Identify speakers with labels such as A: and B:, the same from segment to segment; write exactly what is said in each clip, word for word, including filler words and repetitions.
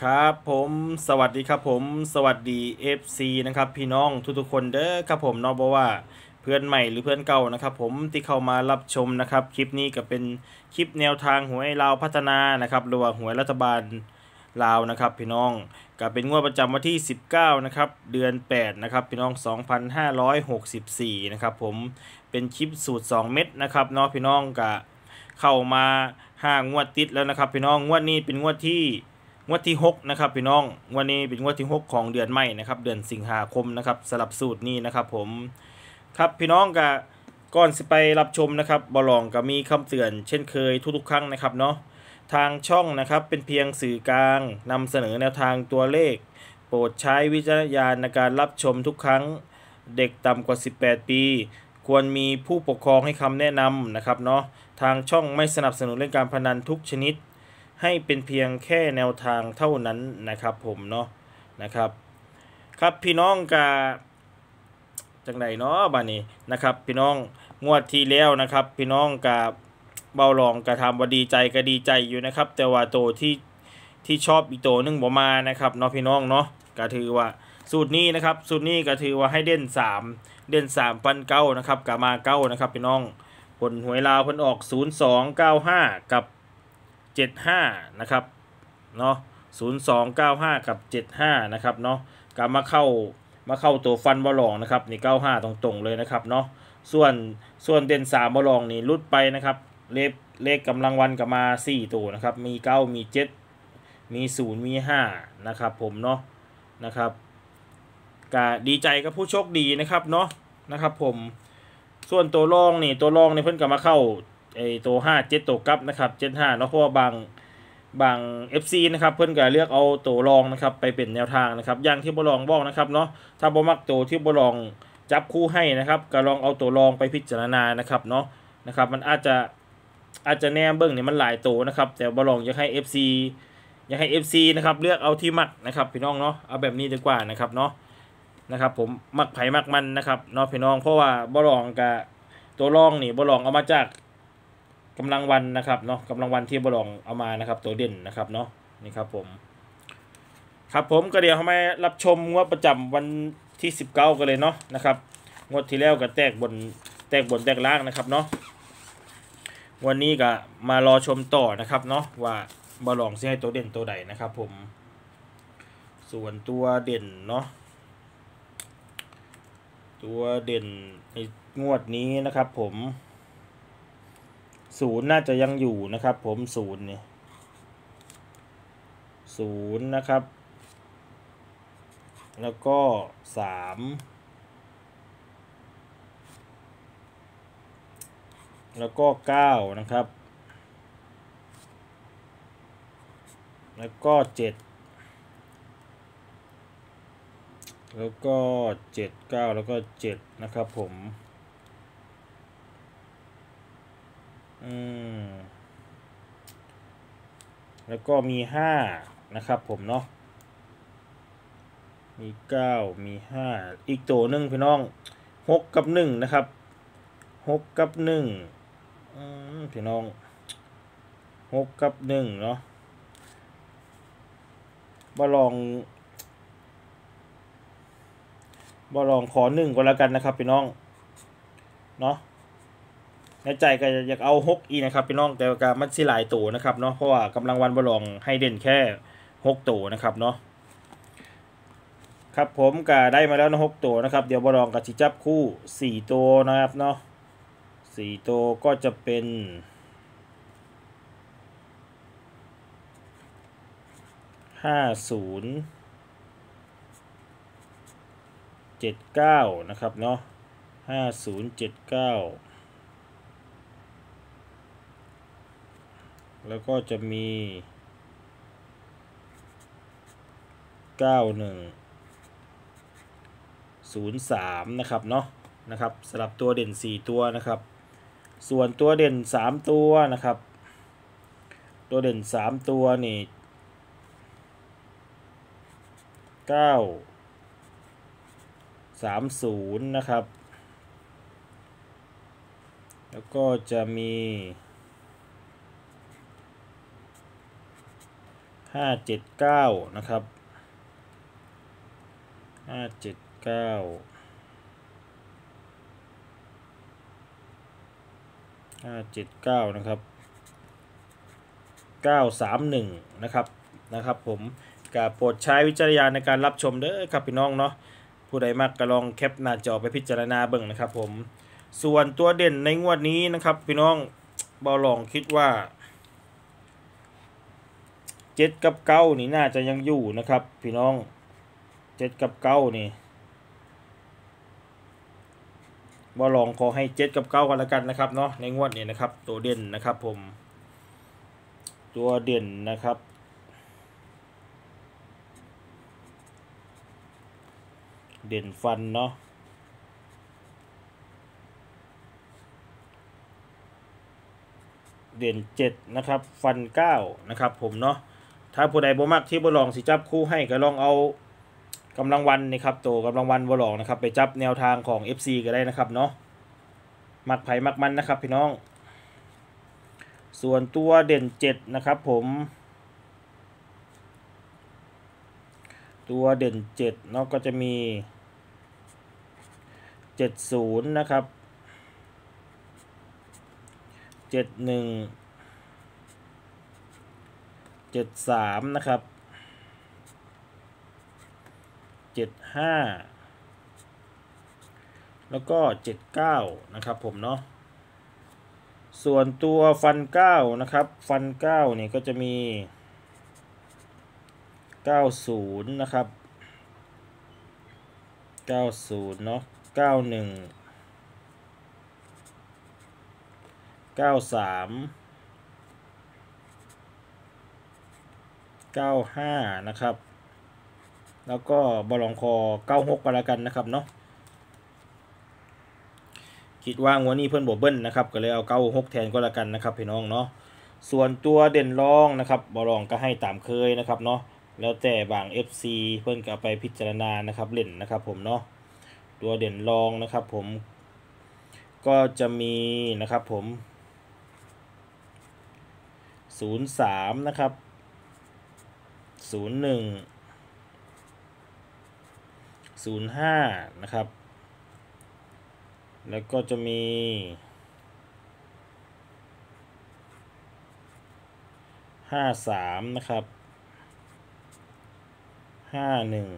A: ครับผมสวัสดีครับผมสวัสดี เอฟ ซี นะครับพี่น้องทุกๆคนเด้อครับผมเนาะบอกว่าเพื่อนใหม่หรือเพื่อนเก่านะครับผมที่เข้ามารับชมนะครับคลิปนี้ก็เป็นคลิปแนวทางหวยลาวพัฒนานะครับหรือว่าหวยรัฐบาลลาวนะครับพี่น้องก็เป็นงวดประจำวันที่สิบเก้านะครับเดือนแปดนะครับพี่น้องสองพันห้าร้อยหกสิบสี่นะครับผมเป็นคลิปสูตรสองเม็ดนะครับเนาะพี่น้องก็เข้ามาห้างวดติดแล้วนะครับพี่น้องงวดนี้เป็นงวดที่งวดที่หกนะครับพี่น้องวันนี้เป็นงวดที่หกของเดือนใหม่นะครับเดือนสิงหาคมนะครับสลับสูตรนี้นะครับผมครับพี่น้องก็ก่อนสิไปรับชมนะครับบอลองก็มีคำเตือนเช่นเคยทุกๆครั้งนะครับเนาะทางช่องนะครับเป็นเพียงสื่อกลางนำเสนอแนวทางตัวเลขโปรดใช้วิจารณญาณในการรับชมทุกครั้งเด็กต่ำกว่าสิบแปดปีควรมีผู้ปกครองให้คำแนะนำนะครับเนาะทางช่องไม่สนับสนุนเล่นการพนันทุกชนิดให้เป็นเพียงแค่แนวทางเท่านั้นนะครับผมเนาะนะครับครับพี่น้องกาจังไดเนาะบ้านนี้นะครับพี่น้องงวดที่แล้วนะครับพี่น้องกาเบาลองกระทำว่าดีใจก็ดีใจอยู่นะครับแต่ว่าโตที่ที่ชอบอีกโตนึงบ่มานะครับเนาะพี่น้องเนาะก็ถือว่าสูตรนี้นะครับสูตรนี้ก็ถือว่าให้เด่นสามเด่นสามปันเก้านะครับกามาเก้านะครับพี่น้องผลหวยลาวเพิ่นออกศูนย์สองเก้าห้ากับเจ็ดห้านะครับเนาะศูนย์สองเก้าห้ากับเจ็ดห้านะครับเนาะกามาเข้ามาเข้าตัวฟันบอลองนะครับนี่เก้าห้าตรงๆเลยนะครับเนาะส่วนส่วนเด่นสามบอลองนี่ลุดไปนะครับเลขเลขกำลังวันกับมาสี่ตัวนะครับมีเก้ามีเจ็ดมีศูนย์มีห้านะครับผมเนาะนะครับก็ดีใจกับผู้โชคดีนะครับเนาะนะครับผมส่วนตัวรองนี่ตัวรองนี่เพิ่นก็มาเข้าไอ้ตัวห้าเจ็ดตัวกับนะครับเจ็ดห้าเนาะเพราะว่าบางบาง เอฟ ซี นะครับเพิ่นก็เลือกเอาตัวรองนะครับไปเป็นแนวทางนะครับอย่างที่บ่ลองบอกนะครับเนาะถ้าบ่มักตัวที่บ่ลองจับคู่ให้นะครับก็ลองเอาตัวรองไปพิจารณานะครับเนาะนะครับมันอาจจะอาจจะแนมเบิ่งนี่มันหลายตัวนะครับแต่บ่ลองอยากให้ เอฟ ซี อยากให้ เอฟ ซี นะครับเลือกเอาที่มักนะครับพี่น้องเนาะเอาแบบนี้ดีกว่านะครับเนาะนะครับผมมักไผมักมันนะครับเนาะพี่น้องเพราะว่าบ่ลองกับตัวรองนี่บ่ลองเอามาจากกำลังวันนะครับเนาะกำลังวันที่บลองเอามานะครับตัวเด่นนะครับเนาะนี่ครับผมครับผมก็เดี๋ยวเขามารับชมงวดประจำวันที่สิบเก้ากันเลยเนาะนะครับงวดที่แล้วก็แตกบนแตกบนแตกล่างนะครับเนาะวันนี้ก็มารอชมต่อนะครับเนาะว่าบลองจะให้ตัวเด่นตัวใดนะครับผมส่วนตัวเด่นเนาะตัวเด่นในงวดนี้นะครับผมศูนย์น่าจะยังอยู่นะครับผมศูนย์เนี่ยศูนย์นะครับแล้วก็สามแล้วก็เก้านะครับแล้วก็เจ็ดแล้วก็เจ็ดเก้าแล้วก็เจ็ดนะครับผมอืมแล้วก็มีห้านะครับผมเนาะมีเก้ามีห้าอีกตัวหนึ่งพี่น้องหกกับหนึ่งนะครับหกกับหนึ่งอืมพี่น้องหกกับหนึ่งเนาะมาลองมาลองขอหนึ่งก็แล้วกันนะครับพี่น้องเนาะในใจก็อยากเอาหกอีนะครับพี่น้องแต่ก็มันสิหลายตัวนะครับเนาะเพราะว่ากำลังวันบอลองให้เด่นแค่หกตัวนะครับเนาะครับผมก็ได้มาแล้วนะหกตัวนะครับเดี๋ยวบอลองกับจิจับคู่สี่ตัวนะครับเนาะสี่ตัวก็จะเป็นห้าศูนย์เจ็ดเก้านะครับเนาะห้าศูนย์เจ็ดเก้าแล้วก็จะมีเก้าหนึ่งศูนย์สามนะครับเนาะนะครับสำหรับตัวเด่นสี่ตัวนะครับส่วนตัวเด่นสามตัวนะครับตัวเด่นสามตัวนี่เก้าสามศูนย์นะครับแล้วก็จะมีห้าเจ็ดเก้านะครับห้าเจ็ดเก้าห้าเจ็ดเก้านะครับเก้าสามหนึ่งนะครับนะครับผมก็โปรดใช้วิจารณญาณในการรับชมเด้อครับพี่น้องเนาะผู้ใดมักก็ลองแคปหน้าจอไปพิจารณาเบิ่งนะครับผมส่วนตัวเด่นในงวดนี้นะครับพี่น้องบอลองคิดว่าเจ็ดกับเก้านี่น่าจะยังอยู่นะครับพี่น้องเจ็ดกับเก้านี่บอลองขอให้เจ็ดกับเก้ากันแล้วกันนะครับเนาะในงวดนี้นะครับตัวเด่นนะครับผมตัวเด่นนะครับเด่นฟันเนาะเด่นเจ็ดนะครับฟันเก้านะครับผมเนาะถ้าผู้ใดบ่มักที่บ่ลองสิจับคู่ให้ก็ลองเอากำลังวันนะครับตัวกำลังวันบ่ลองนะครับไปจับแนวทางของ เอฟ ซี ก็ได้นะครับเนาะมักไผมักมันนะครับพี่น้องส่วนตัวเด่นเจ็ดนะครับผมตัวเด่นเจ็ดเนาะก็จะมีเจ็ดศูนย์นะครับเจ็ดหนึ่งเจ็ดสามนะครับเจ็ดห้าแล้วก็เจ็ดเก้านะครับผมเนาะส่วนตัวฟันเก้านะครับฟันเก้านี่ก็จะมีเก้าศูนย์นะครับเก้าศูนย์เนาะเก้าหนึ่งเก้าสามเก้าห้านะครับแล้วก็บอลองคอเก้าหกก็แล้วกันนะครับเนาะคิดว่างวดนี้เพื่อนบวกเบิ้ลนะครับก็เลยเอาเก้าหกแทนก็แล้วกันนะครับพี่น้องเนาะส่วนตัวเด่นรองนะครับบอลองก็ให้ตามเคยนะครับเนาะแล้วแต่บาง เอฟ ซี เพื่อนก็ไปพิจารณานะครับเล่นนะครับผมเนาะตัวเด่นรองนะครับผมก็จะมีนะครับผมศูนย์สามนะครับศูนย์หนึ่งศูนย์ห้านะครับแล้วก็จะมีห้าสามนะครับห้าหนึ่ง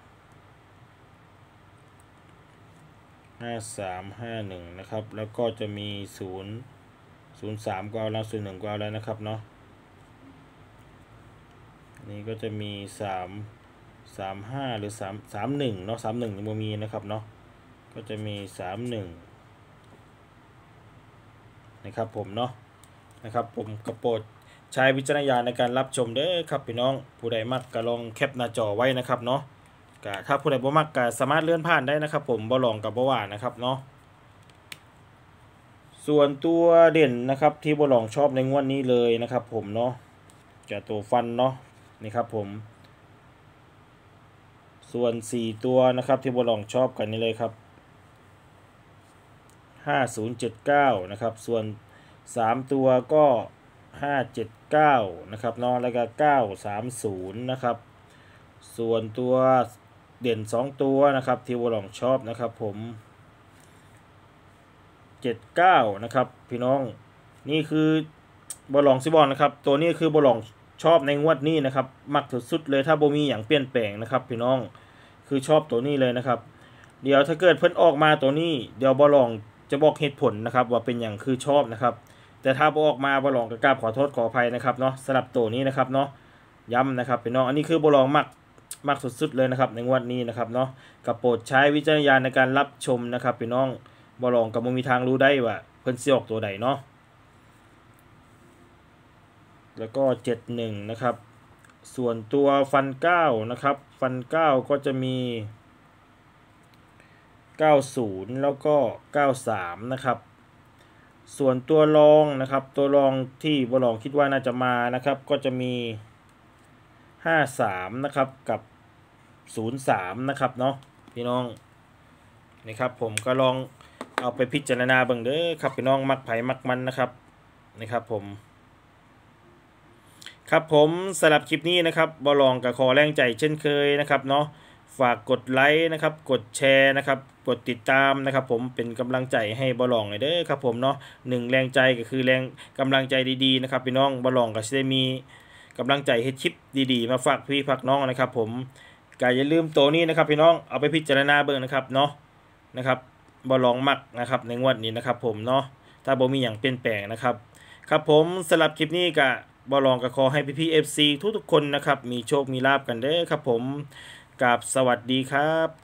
A: ห้าสามห้าหนึ่งนะครับแล้วก็จะมีศูนย์ศูนย์สามก็เอาแล้วศูนย์หนึ่งก็เอาแล้วนะครับเนาะนี่ก็จะมีสามสามห้าหรือสามสามหนึ่งเนาะสามหนึ่งยังมีนะครับเนาะก็จะมีสามหนึ่งนะครับผมเนาะนะครับผมกระโปรดใช้วิจารณญาณในการรับชมเด้อครับพี่น้องผู้ใดมักก็ลองแคปหน้าจอไว้นะครับเนาะก็ถ้าผู้ใดบ่มักก็สามารถเลื่อนผ่านได้นะครับผมบ่ลองกับบ่ว่านะครับเนาะส่วนตัวเด่นนะครับที่บ่ลองชอบในงวดนี้เลยนะครับผมเนาะจะตัวฟันเนาะนี่ครับผมส่วนสี่ตัวนะครับที่บ่ลองชอบกันนี่เลยครับห้าศูนย์เจ็ดเก้านะครับส่วนสามตัวก็ห้าเจ็ดเก้านะครับเนาะแล้วก็เก้าสามศูนย์นะครับส่วนตัวเด่นสองตัวนะครับที่บ่ลองชอบนะครับผมเจ็ดเก้านะครับพี่น้องนี่คือบอลองซิบอลนะครับตัวนี้คือบอลองชอบในงวดนี้นะครับมักสุดๆเลยถ้าบ่มีอย่างเปลี่ยนแปลงนะครับพี่น้องคือชอบตัวนี้เลยนะครับเดี๋ยวถ้าเกิดเพิ่นออกมาตัวนี้เดี๋ยวบอลองจะบอกเหตุผลนะครับว่าเป็นอย่างคือชอบนะครับแต่ถ้าบ่ออกมาบอลองก็กราบขอโทษขออภัยนะครับเนาะสำหรับตัวนี้นะครับเนาะย้ำนะครับพี่น้องอันนี้คือบอลองมักมักสุดๆเลยนะครับในงวดนี้นะครับเนาะก็โปรดใช้วิจารณญาณในการรับชมนะครับพี่น้องบอลองก็บ่มีทางรู้ได้ว่าเพิ่นสิออกตัวใดเนาะแล้วก็เจ็ดหนึ่งนะครับส่วนตัวฟันเก้านะครับฟันเก้าก็จะมีเก้าศูนย์แล้วก็เก้าสามนะครับส่วนตัวรองนะครับตัวรองที่บอลองคิดว่าน่าจะมานะครับก็จะมีห้าสามนะครับกับศูนย์สามนะครับเนาะพี่น้องนี่ครับผมก็ลองเอาไปพิจารณาเบิ่งเด้อครับพี่น้องมักไผมักมันนะครับนี่ครับผมครับผมสำหรับคลิปนี้นะครับบอลองกับขอแรงใจเช่นเคยนะครับเนาะฝากกดไลค์นะครับกดแชร์นะครับกดติดตามนะครับผมเป็นกำลังใจให้บอลองเลยเด้อครับผมเนาะหนึ่งแรงใจก็คือแรงกำลังใจดีๆนะครับพี่น้องบอลองก็จะได้มีกำลังใจเฮ็ดคลิปดีๆมาฝากพี่ฝากน้องนะครับผมก็อย่าลืมตัวนี้นะครับพี่น้องเอาไปพิจารณาเบิ่งนะครับเนาะนะครับบอลองมักนะครับในงวดนี้นะครับผมเนาะถ้าบ่มีอย่างเปลี่ยนแปลงนะครับครับผมสำหรับคลิปนี้ก็บอลองก็ขอให้พี่ๆ เอฟ ซี ทุกๆคนนะครับมีโชคมีลาภกันเด้อครับผมกับสวัสดีครับ